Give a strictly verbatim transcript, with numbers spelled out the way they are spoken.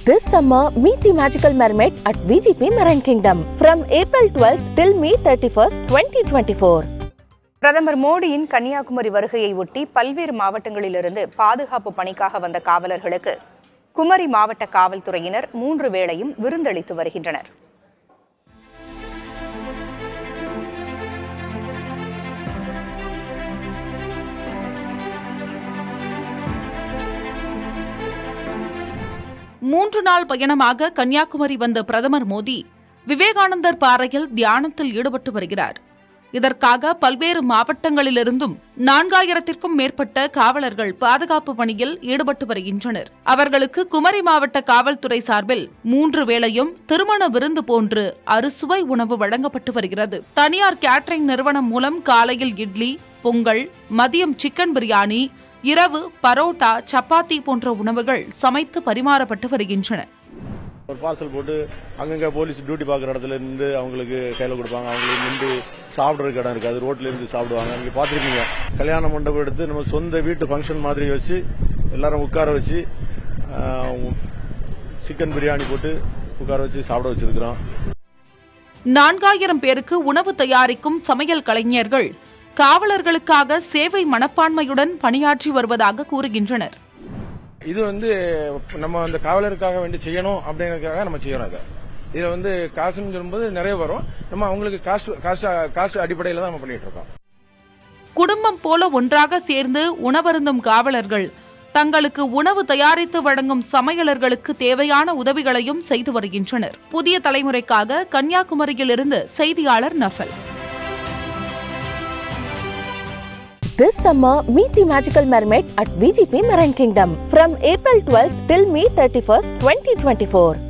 This summer, meet the magical mermaid at V G P Marine Kingdom from April twelfth till May thirty-first, twenty twenty-four. பிரதமர் மோடியின் கன்னியாகுமரி வருகையை ஒட்டி பல்வேறு மாவட்டங்களிலிருந்து பாதுகாப்பு பணிக்காக வந்த காவலர்களுக்கு குமரி மாவட்ட காவல்துறையினர் மூன்று வேளையும் விருந்தளித்து வருகின்றனர். மூன்று நாள் பயணமாக கன்னியாகுமரி வந்த பிரதமர் மோடி விவேகானந்தர் பாறையில் தியானத்தில் ஈடுபட்டு வருகிறார். இதற்காக பல்வேறு மாவட்டங்களிலிருந்தும் நான்காயிரத்திற்கும் மேற்பட்ட காவலர்கள் பாதுகாப்பு பணியில் ஈடுபட்டு வருகின்றனர். அவர்களுக்கு குமரி மாவட்ட காவல்துறை சார்பில் மூன்று வேளையும் திருமண விருந்து போன்று அறுசுவை உணவு வழங்கப்பட்டு வருகிறது. தனியார் கேட்டரிங் நிறுவனம் மூலம் காலையில் இட்லி, பொங்கல், மதியம் சிக்கன் பிரியாணி, இரவு பரோட்டா, சப்பாத்தி போன்ற உணவுகள் சமைத்து பரிமாறப்பட்டு வருகின்றன. ஒரு பார்சல் போட்டு அங்கங்க போலீஸ் டியூட்டி பார்க்குற இடத்துல இருந்து அவங்களுக்கு கையில் கொடுப்பாங்க. அவங்களுக்கு நின்று சாப்பிட்றதுக்கு இடம் இருக்காது, ரோட்ல இருந்து சாப்பிடுவாங்க. நீங்க பார்த்துருக்கீங்க, கல்யாண மண்டபம் எடுத்து நம்ம சொந்த வீட்டு ஃபங்க்ஷன் மாதிரி வச்சு எல்லாரும் உட்கார வச்சு சிக்கன் பிரியாணி போட்டு உட்கார வச்சு சாப்பிட வச்சிருக்கிறோம். நான்காயிரம் பேருக்கு உணவு தயாரிக்கும் சமையல் கலைஞர்கள் காவலர்களுக்காக சேவை மனப்பான்மையுடன் பணியாற்றி வருவதாக கூறுகின்றனர். இது வந்து நம்ம அந்த காவலருக்காக வேண்டி செய்யணும் அப்படிங்கறதுக்காக நம்ம செய்யறோம். அதை இதுல வந்து காசுன்னு சொல்லும்போது நிறைய வரும். நம்ம அவங்களுக்கு காசு காசு அடிப்படையில தான் நம்ம பண்ணிட்டு இருக்கோம். குடும்பம் போல ஒன்றாக சேர்ந்து உணவருந்தும் காவலர்கள் தங்களுக்கு உணவு தயாரித்து வழங்கும் சமையலர்களுக்கு தேவையான உதவிகளையும் செய்து வருகின்றனர். புதிய தலைமுறைக்காக கன்னியாகுமரியிலிருந்து செய்தியாளர் நஃபல். This summer, meet the magical mermaid at V G P Marine Kingdom from April twelfth till May thirty-first, twenty twenty-four.